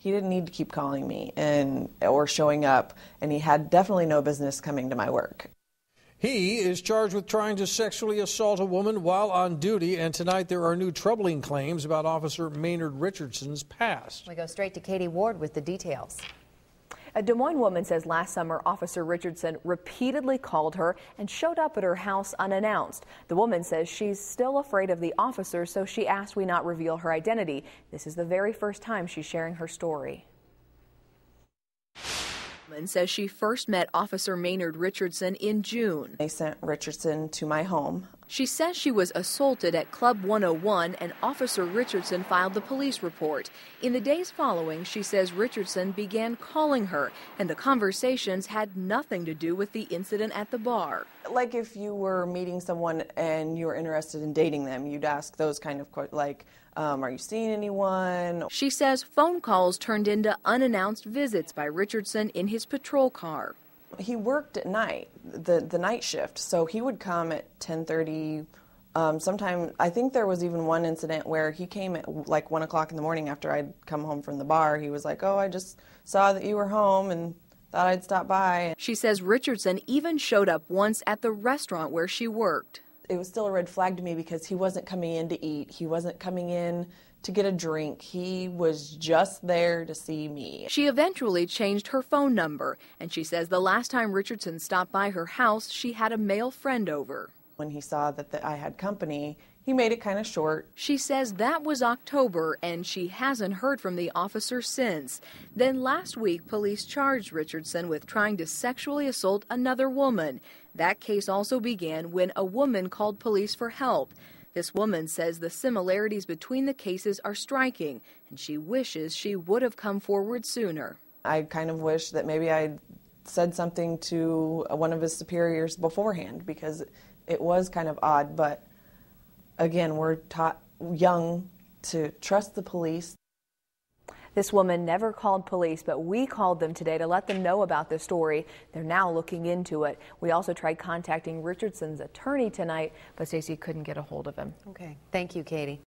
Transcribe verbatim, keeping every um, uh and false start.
he didn't need to keep calling me and or showing up, and he had definitely no business coming to my work. He is charged with trying to sexually assault a woman while on duty, and tonight there are new troubling claims about Officer Maynard Richardson's past. We go straight to Katie Ward with the details. A Des Moines woman says last summer Officer Richardson repeatedly called her and showed up at her house unannounced. The woman says she's still afraid of the officer, so she asked we not reveal her identity. This is the very first time she's sharing her story. Says she first met Officer Maynard Richardson in June. They sent Richardson to my home. She says she was assaulted at Club one oh one and Officer Richardson filed the police report. In the days following, she says Richardson began calling her, and the conversations had nothing to do with the incident at the bar. Like if you were meeting someone and you were interested in dating them, you'd ask those kind of questions, like, um, are you seeing anyone? She says phone calls turned into unannounced visits by Richardson in his patrol car. He worked at night, the, the night shift, so he would come at ten thirty. Um, sometime, I think there was even one incident where he came at like one o'clock in the morning after I'd come home from the bar. He was like, oh, I just saw that you were home and thought I'd stop by. She says Richardson even showed up once at the restaurant where she worked. It was still a red flag to me because he wasn't coming in to eat. He wasn't coming in to get a drink. He was just there to see me. She eventually changed her phone number, and she says the last time Richardson stopped by her house, she had a male friend over. When he saw that the, I had company, he made it kind of short. She says that was October, and she hasn't heard from the officer since. Then last week, police charged Richardson with trying to sexually assault another woman. That case also began when a woman called police for help. This woman says the similarities between the cases are striking, and she wishes she would have come forward sooner. I kind of wish that maybe I'd said something to one of his superiors beforehand, because it was kind of odd, but again, we're taught young to trust the police. This woman never called police, but we called them today to let them know about this story. They're now looking into it. We also tried contacting Richardson's attorney tonight, but Stacey couldn't get a hold of him. Okay. Thank you, Katie.